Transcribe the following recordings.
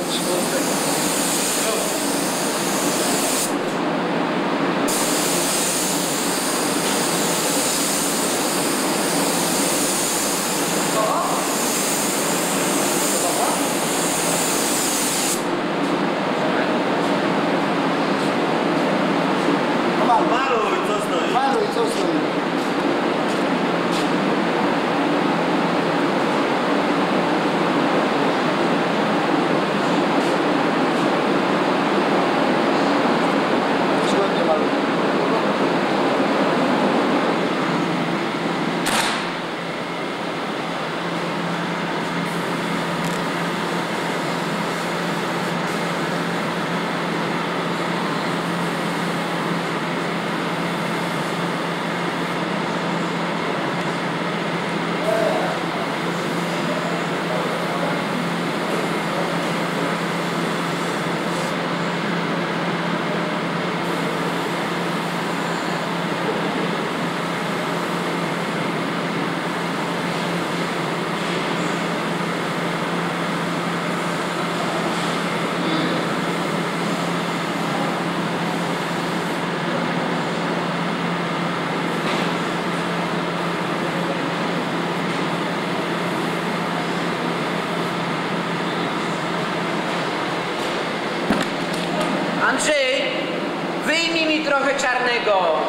Andrzej, wyjmij mi trochę czarnego.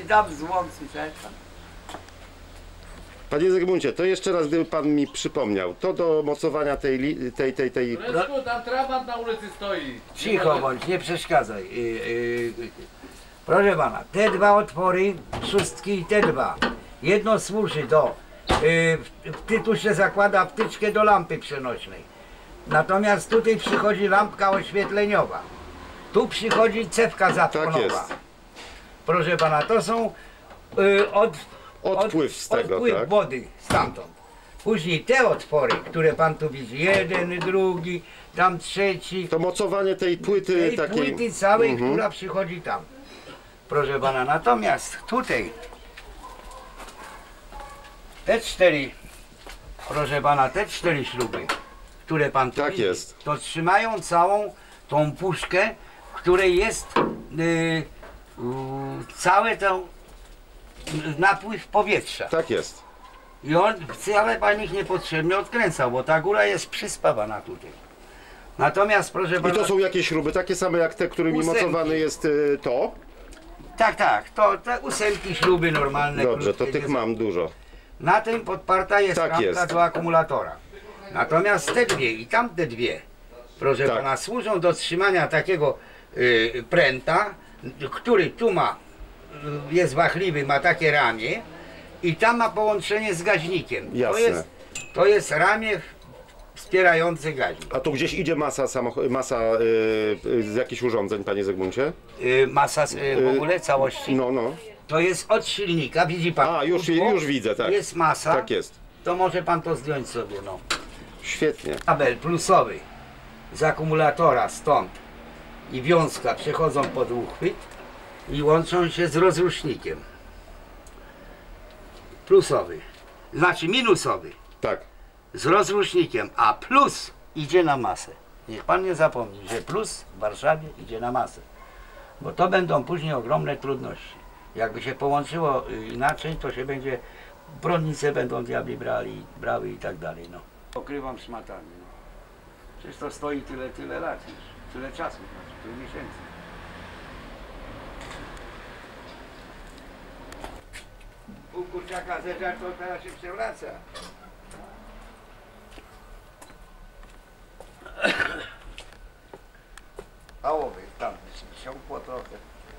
dam złom, słyszałeś pan? Panie Zygmuncie, to jeszcze raz, gdyby pan mi przypomniał, to do mocowania tej... Resku, tam trabant na ulicy stoi. Cicho bądź, nie przeszkadzaj. Proszę pana, te dwa otwory, szóstki i te dwa. Jedno służy do, tu się zakłada wtyczkę do lampy przenośnej. Natomiast tutaj przychodzi lampka oświetleniowa. Tu przychodzi cewka zapłonowa. Tak jest. Proszę pana, to są Odpływ z tego, odpływ tak? wody stamtąd. Później te otwory, które pan tu widzi, jeden, drugi, tam trzeci. To mocowanie tej płyty Tej takiej... płyty całej, która przychodzi tam. Proszę pana, natomiast tutaj te cztery, proszę pana, te cztery śruby, które pan tu Tak widzi, jest. to trzymają całą tą puszkę, w której jest cały ten napływ powietrza. Tak jest. I on wcale pan ich niepotrzebnie odkręcał, bo ta góra jest przyspawana tutaj. Natomiast proszę I pana... to są jakieś śruby, takie same jak te, którymi Ósemki. mocowany jest to? Tak, to te ósemki śruby normalne. Dobrze, to krótkie, tych nie są. mam dużo. Na tym podparta jest Tak lampka jest. do akumulatora. Natomiast te dwie i tamte dwie, proszę Tak. pana, służą do trzymania takiego pręta, który tu ma, jest wachliwy, ma takie ramię i tam ma połączenie z gaźnikiem. Jasne. To jest ramię wspierające gaźnik. A tu gdzieś idzie masa, z jakichś urządzeń, panie Zygmuncie? Masa w ogóle całości. No. To jest od silnika, widzi pan. A, już widzę, tak. Jest masa. Tak jest. To może pan to zdjąć sobie, no. Świetnie. Kabel plusowy z akumulatora stąd i wiązka przechodzą pod uchwyt i łączą się z rozrusznikiem. Plusowy, znaczy minusowy Tak. z rozrusznikiem, a plus idzie na masę. Niech pan nie zapomni, że plus w Warszawie idzie na masę, bo to będą później ogromne trudności. Jakby się połączyło inaczej, to się będzie, prądnice będą diabli brały i tak dalej, no. Pokrywam szmatami, no. Przecież to stoi tyle lat już, tyle czasu, tyle miesięcy. U kurczaka zeżar to teraz się przewraca. A owy, tam siąkło trochę.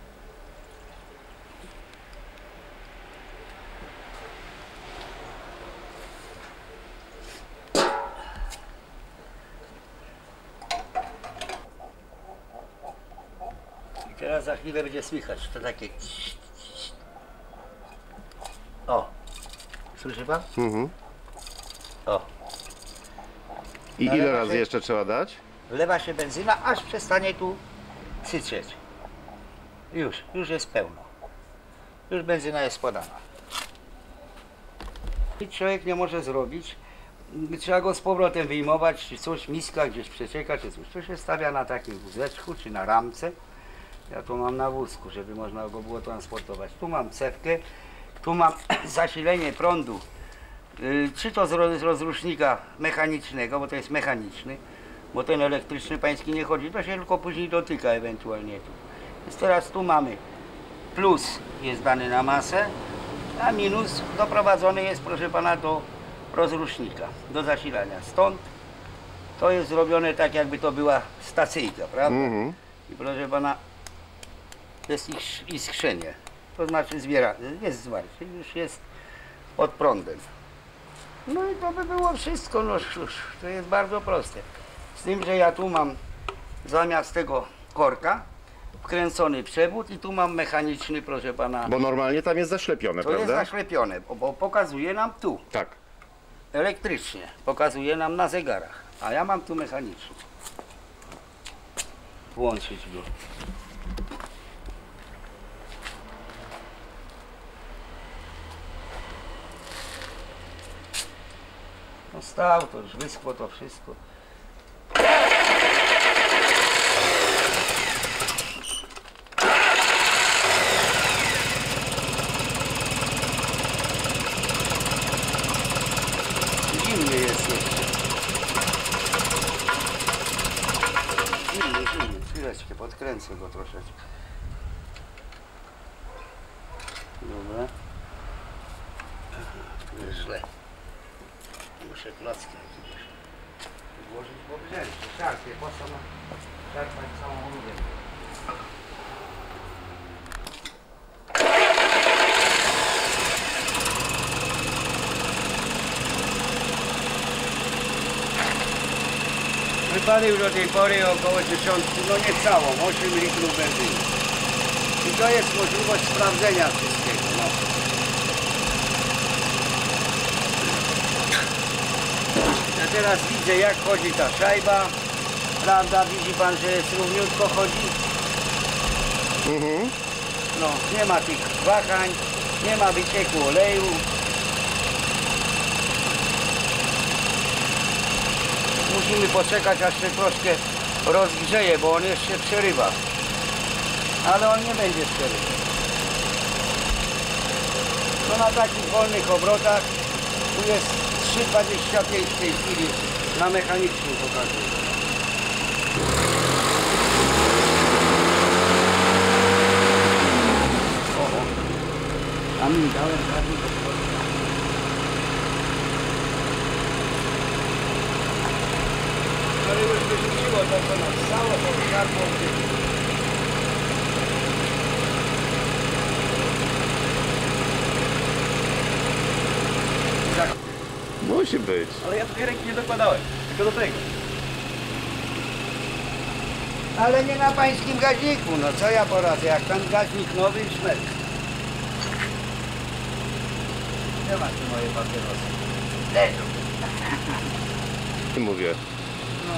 I teraz za chwilę będzie słychać, to takie... O! Słyszy pan? Mhm. O! I Ale ile właśnie- razy jeszcze trzeba dać? Wlewa się benzyna, aż przestanie tu syczeć. Już jest pełno. Już benzyna jest podana. I człowiek nie może zrobić. Trzeba go z powrotem wyjmować, czy coś, miska gdzieś przecieka, czy coś. To się stawia na takim wózeczku, czy na ramce. Ja tu mam na wózku, żeby można go było transportować. Tu mam cewkę, tu mam zasilenie prądu. Czy to z rozrusznika mechanicznego, bo to jest mechaniczny, bo ten elektryczny pański nie chodzi, to się tylko później dotyka ewentualnie tu. Więc teraz tu mamy plus jest dany na masę, a minus doprowadzony jest, proszę pana, do rozrusznika, do zasilania. Stąd to jest zrobione tak, jakby to była stacyjka, prawda? Mhm. I proszę pana, jest iskrzenie, to znaczy jest zwarcie, już jest pod prądem. No i to by było wszystko, no cóż, to jest bardzo proste. Z tym, że ja tu mam zamiast tego korka wkręcony przewód i tu mam mechaniczny, proszę pana. Bo normalnie tam jest zaślepione, To jest prawda? zaślepione, bo pokazuje nam tu, Tak. elektrycznie, pokazuje nam na zegarach, a ja mam tu mechanicznie. Włączyć go. No stał, to już wyschło to wszystko. Zimny jest jeszcze. Zimny. Chwileczkę, podkręcę go troszeczkę. Dobra. Tu jest źle. Muszę klocki jakieś włożyć, bo wziąć. Czarpie, po co mam czerpać całą rurę? Wypalił do tej pory około 1000, no nie całą, 8 litrów benzyny. I to jest możliwość sprawdzenia wszystkiego. No. Ja teraz widzę, jak chodzi ta szajba. Prawda, widzi pan, że jest równiutko chodzi? No, nie ma tych wahań, nie ma wycieku oleju. Musimy poczekać, aż się troszkę rozgrzeje, bo on jeszcze przerywa. Ale on nie będzie przerywał. No na takich wolnych obrotach tu jest 3,25 w tej chwili na mechanicznym pokazuje. A mi dałem razu do środka. Ale już wyrzuciło to, co nas stało, to wiatło. Musi być. Ale ja tutaj ręki nie dokładałem, tylko do tego. Ale nie na pańskim gaźniku, no co ja poradzę, jak ten gaźnik nowy szmelc. Gdzie masz tu moje papierosy? Leżą. Mówię. No.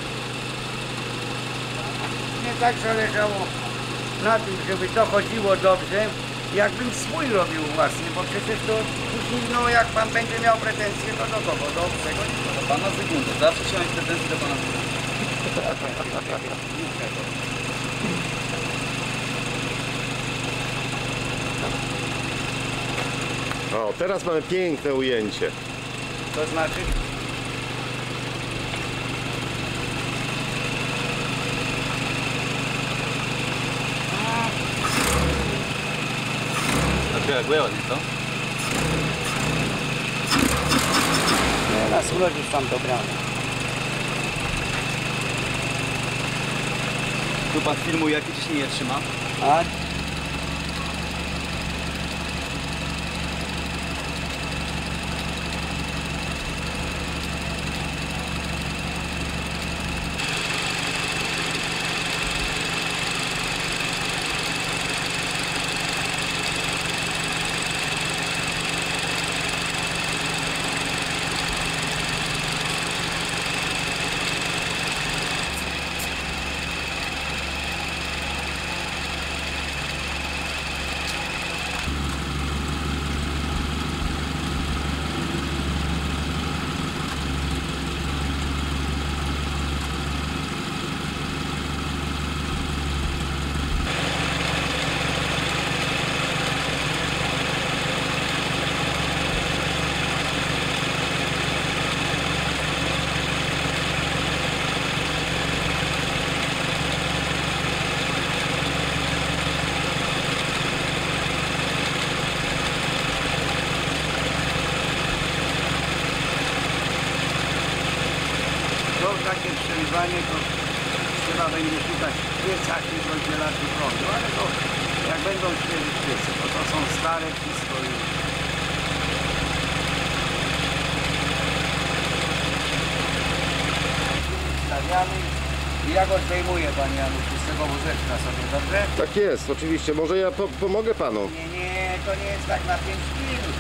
Nie tak zależało na tym, żeby to chodziło dobrze, jakbym swój robił własny, bo przecież to później, no jak pan będzie miał pretensje, to do kogo? Do obcego? Do pana Zygmunta. Zawsze chciałem mieć pretensje do pana Zygmunta. O, teraz mamy piękne ujęcie. To znaczy? Znaczy reaguje ładnie, co? Nie, nas urodzisz tam dobrany. Tu pan filmuje, jakie ciśnienie trzyma. A? Takie przerywanie to trzeba będzie szukać w piecach i rozdzielaczy prądu, ale to jak będą świeże piece, to są stare wszystko i... Stawiamy i ja go zdejmuję, panie Januszu, z tego wózeczka sobie, dobrze? Tak jest, oczywiście. Może ja pomogę panu. Nie, to nie jest tak na 5 minut.